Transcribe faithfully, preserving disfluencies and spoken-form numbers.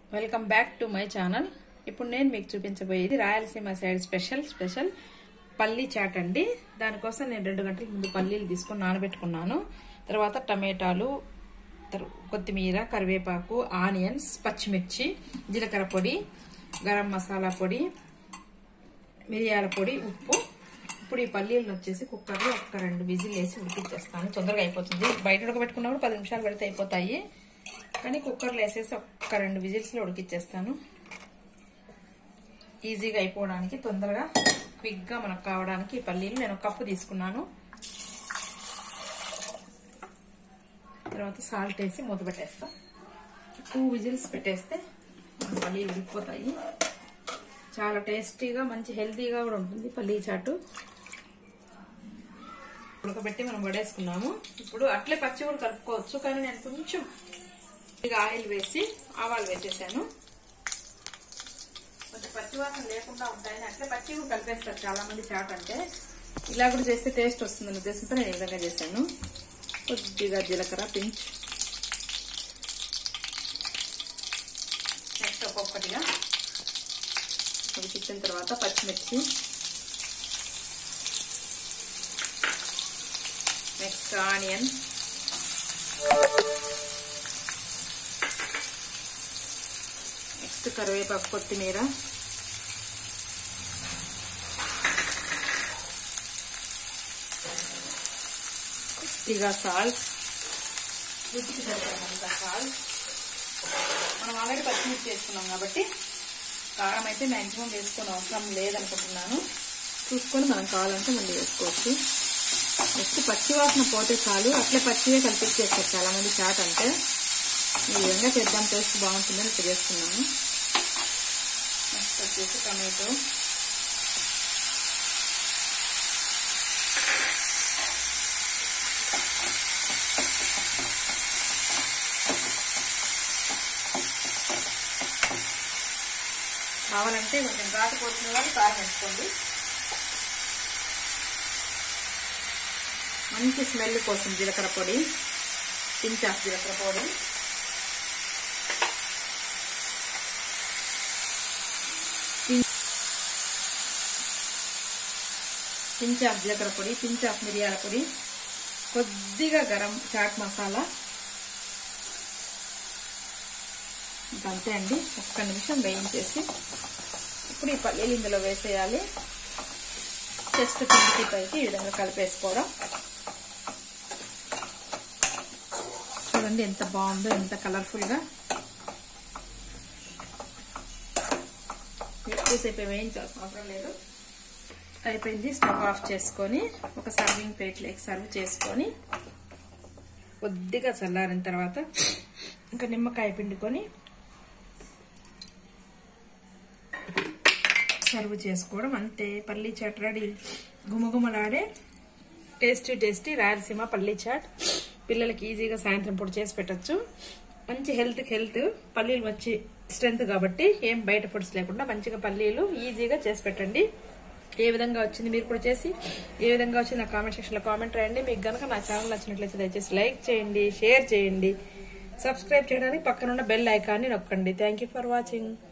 Welcome back to my channel. ఇప్పుడు నేను మీకు చూపించబోయేది రాయలసీమ సైడ్ స్పెషల్ స్పెషల్ పల్లీ చాట్ అండి. దానికోసం నేను రెండు గంటల ముందు పల్లీలు తీసుకొని నానబెట్టుకున్నాను. తర్వాత టమాటాలు, కొత్తిమీర, కరివేపాకు, ఆనియన్స్, పచ్చిమిర్చి, జీలకర్ర పొడి, గరం మసాలా పొడి, మిరియాల పొడి, ఉప్పు. ఇప్పుడు ఈ పల్లీలను వచ్చేసి కుక్కర్లో ఒక్క రెండు విజిల్ వేసి ఉడికిచ్చేస్తాను. తొందరగా అయిపోతుంది. బయట ఉడకబెట్టుకున్నప్పుడు పది నిమిషాలు పెడితే అయిపోతాయి, కానీ కుక్కర్లో వేసేసి ఒక్క రెండు విజిల్స్లో ఉడికిచ్చేస్తాను. ఈజీగా అయిపోవడానికి, తొందరగా క్విక్గా మనకు కావడానికి ఈ పల్లీలు నేను ఒక కప్పు తీసుకున్నాను. తర్వాత సాల్ట్ వేసి మూత పెట్టేస్తాను. టూ విజిల్స్ పెట్టేస్తే పల్లీలు ఉడికిపోతాయి. చాలా టేస్టీగా, మంచి హెల్తీగా కూడా ఉంటుంది పల్లీ చాటు. ఉడకబెట్టి మనం వడేసుకున్నాము. ఇప్పుడు అట్లే పచ్చి కూడా కలుపుకోవచ్చు, కానీ నేను కొంచెం ఇక ఆయిల్ వేసి ఆవాలు వేసేసాను. కొంచెం పచ్చివాసన లేకుండా ఉంటాయని అట్లే పచ్చి కూడా కలిపేస్తారు చాలా మంది చాట్ అంటే. ఇలా కూడా చేస్తే టేస్ట్ వస్తుందని ఉద్దేశంతో నేను ఈ విధంగా చేశాను. కొద్దిగా జీలకర్ర పించ్, నెక్స్ట్ ఒక్కొక్కటిగా అవి చిక్కిన తర్వాత పచ్చిమిర్చి, నెక్స్ట్ ఆనియన్, నెక్స్ట్ కరివేపాకు, కొత్తిమీర, కొద్దిగా సాల్ట్, రుచికి సరిపడినంత సాల్ట్. మనం ఆల్రెడీ పచ్చిమిర్చి వేసుకున్నాం కాబట్టి కారం అయితే మ్యాక్సిమం వేసుకొని అవసరం లేదనుకుంటున్నాను. చూసుకొని మనం కావాలంటే మళ్ళీ వేసుకోవచ్చు. నెక్స్ట్ పచ్చి వాసన పోతే చాలు, అట్లే పచ్చివే కలిపించేస్తారు చాలా మంది చాట్ అంటే. ఈ విధంగా చేద్దాం, టేస్ట్ బాగుంటుందని ఇట్లా చేస్తున్నాను. నెక్స్ట్ వచ్చేసి టమాటో, కావాలంటే కొంచెం ఘాటు పోసిన వాళ్ళు కారం వేసుకోండి. మంచి స్మెల్ కోసం జీలకర్ర పొడి, పించ్ ఆఫ్ జీలకర్ర పొడి, పించ్ ఆఫ్ జీలకర్ర పొడి, పించ్ ఆఫ్ మిరియాల పొడి, కొద్దిగా గరం చాట్ మసాలా. అంతే అండి. ఒక్క నిమిషం వేయించేసి ఇప్పుడు ఈ పల్లీలు ఇందులో వేసేయాలి. జస్ట్ కిందికి పైకి ఈ విధంగా కలిపేసుకోవడం. చూడండి ఎంత బాగుందో, ఎంత కలర్ఫుల్ గా. ఎక్కువసేపు వేయించాల్సిన అవసరం లేదు. అయిపోయింది. స్టవ్ ఆఫ్ చేసుకొని ఒక సర్వింగ్ ప్లేట్లోకి సర్వ్ చేసుకొని కొద్దిగా చల్లారిన తర్వాత ఇంకా నిమ్మకాయ పిండుకొని సర్వ్ చేసుకోవడం. అంతే, పల్లీ చాట్ రెడీ. గుమగుమలాడే టేస్టీ టేస్టీ రాయలసీమ పల్లీ చాట్. పిల్లలకి ఈజీగా సాయంత్రం పూట చేసి పెట్టచ్చు. మంచి హెల్త్కి హెల్త్. పల్లీలు వచ్చి స్ట్రెంత్ కాబట్టి ఏం బయట ఫుడ్స్ లేకుండా మంచిగా పల్లీలు ఈజీగా చేసి పెట్టండి. ఏ విధంగా వచ్చింది మీరు కూడా చేసి, ఏ విధంగా వచ్చింది నా కామెంట్ సెక్షన్లో కామెంట్ రాయండి. మీకు కనుక నా ఛానల్ నచ్చినట్లయితే దయచేసి లైక్ చేయండి, షేర్ చేయండి, సబ్స్క్రైబ్ చేయడానికి పక్కనున్న బెల్ ఐకాన్ని నొక్కండి. Thank you for watching.